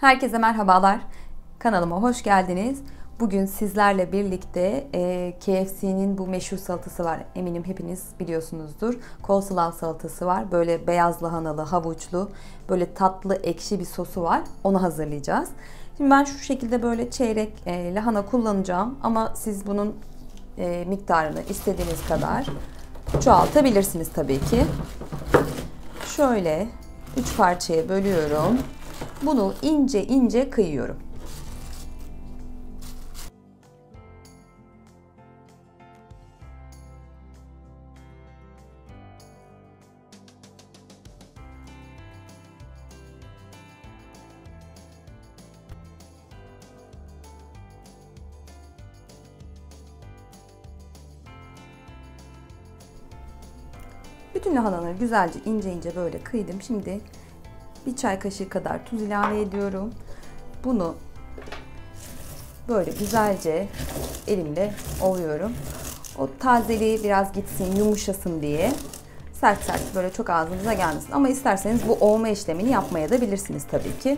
Herkese merhabalar. Kanalıma hoş geldiniz. Bugün sizlerle birlikte KFC'nin bu meşhur salatası var. Eminim hepiniz biliyorsunuzdur. Coleslaw salatası var. Böyle beyaz lahanalı, havuçlu, böyle tatlı, ekşi bir sosu var. Onu hazırlayacağız. Şimdi ben şu şekilde böyle çeyrek lahana kullanacağım. Ama siz bunun miktarını istediğiniz kadar çoğaltabilirsiniz tabii ki. Şöyle 3 parçaya bölüyorum. Bunu ince ince kıyıyorum. Bütün lahanaları güzelce ince ince böyle kıydım. Şimdi bir çay kaşığı kadar tuz ilave ediyorum. Bunu böyle güzelce elimle ovuyorum. O tazeliği biraz gitsin, yumuşasın diye. Sert sert böyle çok ağzınıza gelmesin. Ama isterseniz bu ovma işlemini yapmaya da bilirsiniz tabii ki.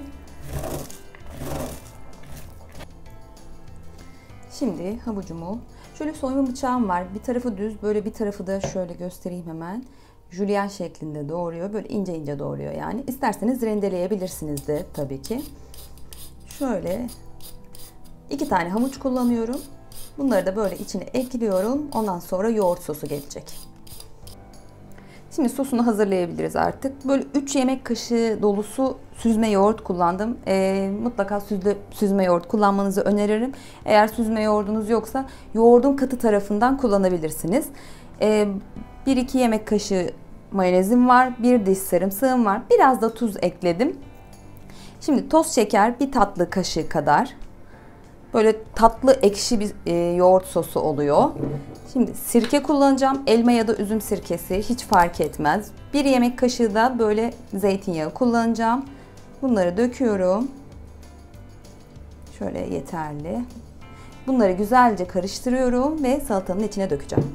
Şimdi havucumu, şöyle soyma bıçağım var. Bir tarafı düz, böyle bir tarafı da şöyle göstereyim hemen. Jülyen şeklinde doğruyor. Böyle ince ince doğruyor yani. İsterseniz rendeleyebilirsiniz de tabii ki. Şöyle 2 tane havuç kullanıyorum. Bunları da böyle içine ekliyorum. Ondan sonra yoğurt sosu gelecek. Şimdi sosunu hazırlayabiliriz artık. Böyle 3 yemek kaşığı dolusu süzme yoğurt kullandım. Mutlaka süzme yoğurt kullanmanızı öneririm. Eğer süzme yoğurdunuz yoksa yoğurdun katı tarafından kullanabilirsiniz. 1-2 yemek kaşığı mayonezim var. 1 diş sarımsağım var. Biraz da tuz ekledim. Şimdi toz şeker 1 tatlı kaşığı kadar. Böyle tatlı ekşi bir yoğurt sosu oluyor. Şimdi sirke kullanacağım. Elma ya da üzüm sirkesi hiç fark etmez. 1 yemek kaşığı da böyle zeytinyağı kullanacağım. Bunları döküyorum. Şöyle yeterli. Bunları güzelce karıştırıyorum ve salatanın içine dökeceğim.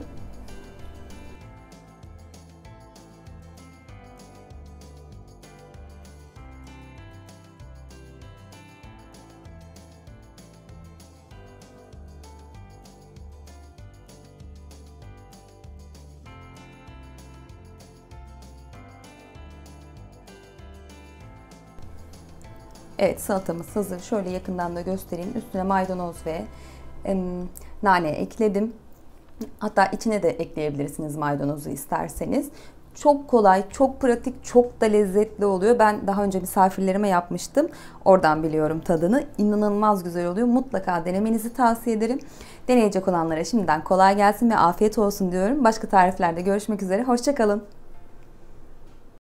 Evet, salatamız hazır. Şöyle yakından da göstereyim. Üstüne maydanoz ve nane ekledim. Hatta içine de ekleyebilirsiniz maydanozu isterseniz. Çok kolay, çok pratik, çok da lezzetli oluyor. Ben daha önce misafirlerime yapmıştım. Oradan biliyorum tadını. İnanılmaz güzel oluyor. Mutlaka denemenizi tavsiye ederim. Deneyecek olanlara şimdiden kolay gelsin ve afiyet olsun diyorum. Başka tariflerde görüşmek üzere. Hoşça kalın.